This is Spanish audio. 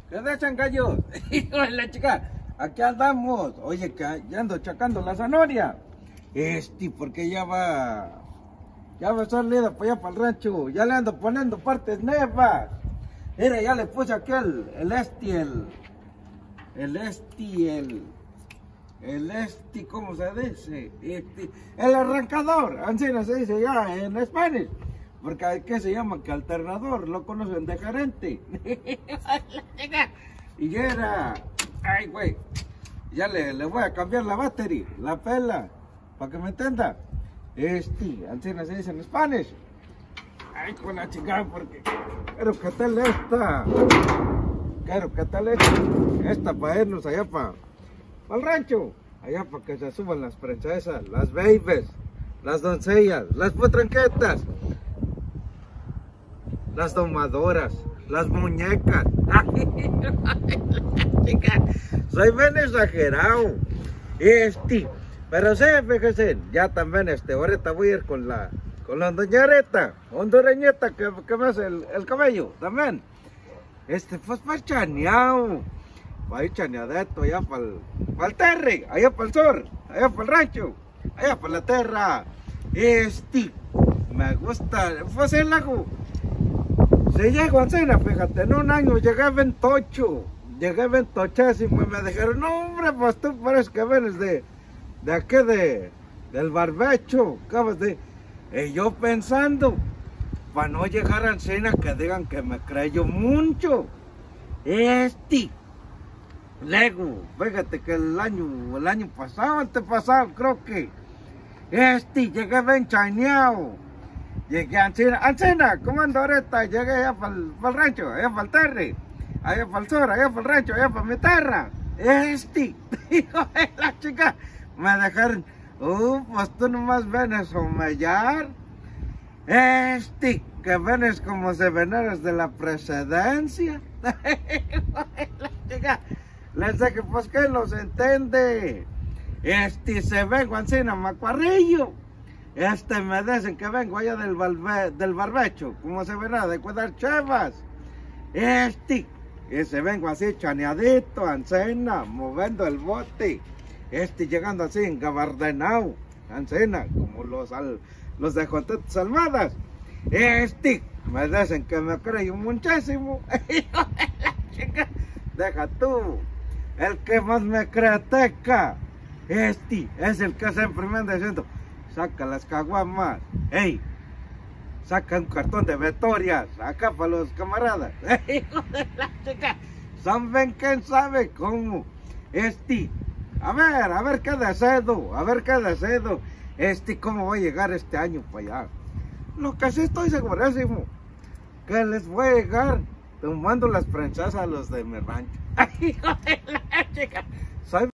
¿Qué de changallos? Hijo de la chica, aquí andamos. Oye, que ya ando chacando la zanahoria. Porque ya va a salir para allá para el rancho. Ya le ando poniendo partes nuevas. Mira, ya le puse aquí ¿cómo se dice? El arrancador, así no se dice ya en español. Porque ¿qué se llama? Que alternador, lo conocen de gerente. Y ya era, ay güey, ya le voy a cambiar la batería, la pela, para que me entienda. Así no se dice en español. Ay, con la chingada, porque quiero que tal esta para irnos allá para el rancho, allá para que se suban las princesas, las babies, las doncellas, las potranquetas, las domadoras, las muñecas. Soy bien exagerado. Pero sí, fíjense, ya también ahorita voy a ir con la doñareta, hondureñeta que me hace el cabello, también. Pues para chaneado, para ir chaneadito allá para el terre, allá para el sur, allá para el rancho, allá para la tierra. Me gusta, pues el lago. Se llegó a cena, fíjate, en un año llegué 28, llegué 28º y me dijeron, no hombre, pues tú pareces que vienes de aquí del barbecho, acabas de... Y yo pensando, para no llegar a cena que digan que me creyó mucho. Luego, fíjate que el año pasado, antepasado, creo que, llegué bien chaneado. Llegué a Ancena, ¿cómo ando ahorita? Llegué allá para el rancho, allá para el terre, allá para el sur, allá para el rancho, allá para mi tierra. Hijo de la chica, me dejaron, pues tú nomás vienes a humillar. Que vienes como si veneras de la precedencia. Hijo de la chica, les dije, pues que los entiende. Se vengo Ancena, Macuarrillo. Me dicen que vengo allá del barbecho, como se verá, de cuidar chevas. Y se vengo así chaneadito, Ancena, moviendo el bote. Llegando así en gabardenao, Ancena, como los de Jotetes Almadas. Me dicen que me creo muchísimo. Hijo de la chica, deja tú, el que más me cree teca. Es el que siempre me anda diciendo, saca las caguamas, saca un cartón de Victorias, acá para los camaradas. Hijo de la chica, ¿saben quién sabe cómo? A ver qué deseo, cómo voy a llegar este año para allá. Lo que sí estoy segurísimo, que les voy a llegar tomando las princesas a los de mi rancho. Hijo de la chica, soy